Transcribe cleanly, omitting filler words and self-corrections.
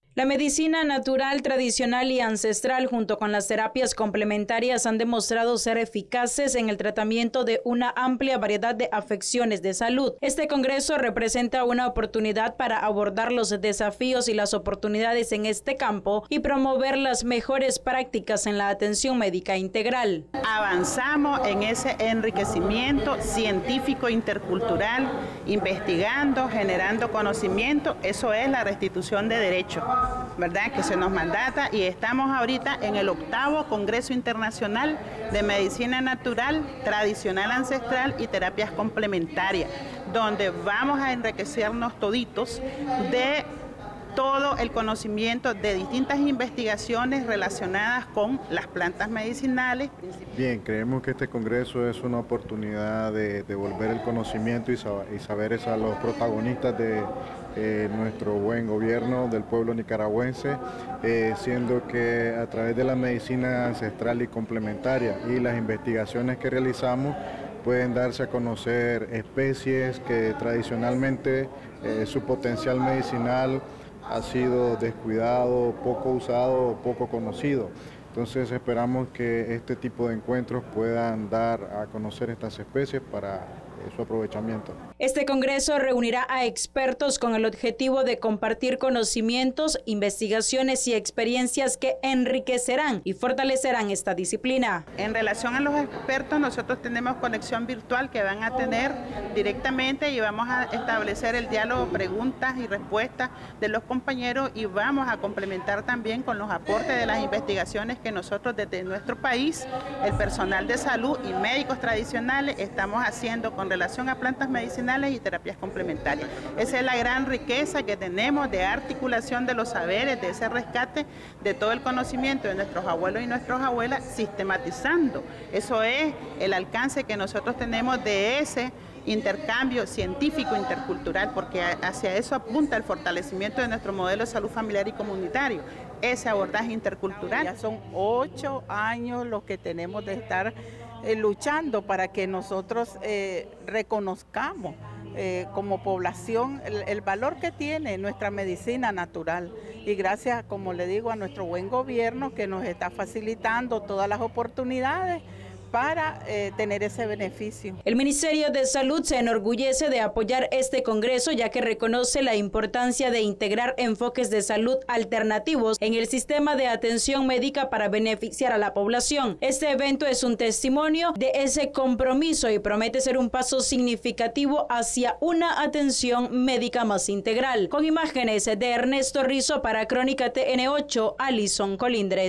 La medicina natural, tradicional y ancestral, junto con las terapias complementarias, han demostrado ser eficaces en el tratamiento de una amplia variedad de afecciones de salud. Este congreso representa una oportunidad para abordar los desafíos y las oportunidades en este campo y promover las mejores prácticas en la atención médica integral. Avanzamos en ese enriquecimiento científico intercultural, investigando, generando conocimiento. Eso es la restitución de derechos, ¿verdad?, que se nos mandata, y estamos ahorita en el 8º Congreso Internacional de Medicina Natural, Tradicional, Ancestral y Terapias Complementarias, donde vamos a enriquecernos toditos de todo el conocimiento de distintas investigaciones relacionadas con las plantas medicinales. Bien, creemos que este congreso es una oportunidad de devolver el conocimiento y saberes a los protagonistas de nuestro buen gobierno del pueblo nicaragüense, siendo que a través de la medicina ancestral y complementaria y las investigaciones que realizamos pueden darse a conocer especies que tradicionalmente su potencial medicinal ha sido descuidado, poco usado, poco conocido. Entonces esperamos que este tipo de encuentros puedan dar a conocer estas especies para su aprovechamiento. Este congreso reunirá a expertos con el objetivo de compartir conocimientos, investigaciones y experiencias que enriquecerán y fortalecerán esta disciplina. En relación a los expertos, nosotros tenemos conexión virtual que van a tener directamente y vamos a establecer el diálogo, preguntas y respuestas de los compañeros, y vamos a complementar también con los aportes de las investigaciones que nosotros desde nuestro país, el personal de salud y médicos tradicionales estamos haciendo con relación a plantas medicinales y terapias complementarias. Esa es la gran riqueza que tenemos de articulación de los saberes, de ese rescate de todo el conocimiento de nuestros abuelos y nuestras abuelas, sistematizando. Eso es el alcance que nosotros tenemos de ese intercambio científico intercultural, porque hacia eso apunta el fortalecimiento de nuestro modelo de salud familiar y comunitario, ese abordaje intercultural. Ya son 8 años los que tenemos de estar luchando para que nosotros reconozcamos como población el valor que tiene nuestra medicina natural, y gracias, como le digo, a nuestro buen gobierno que nos está facilitando todas las oportunidades para tener ese beneficio. El Ministerio de Salud se enorgullece de apoyar este congreso, ya que reconoce la importancia de integrar enfoques de salud alternativos en el sistema de atención médica para beneficiar a la población. Este evento es un testimonio de ese compromiso y promete ser un paso significativo hacia una atención médica más integral. Con imágenes de Ernesto Rizo para Crónica TN8, Alison Colindres.